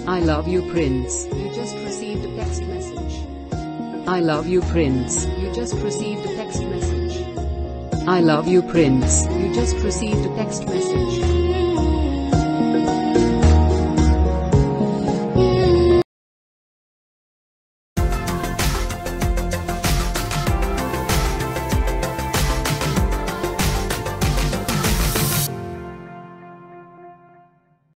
I love you, Prince. You just received a text message. I love you, Prince. You just received a text message. I love you, Prince. You just received a text message.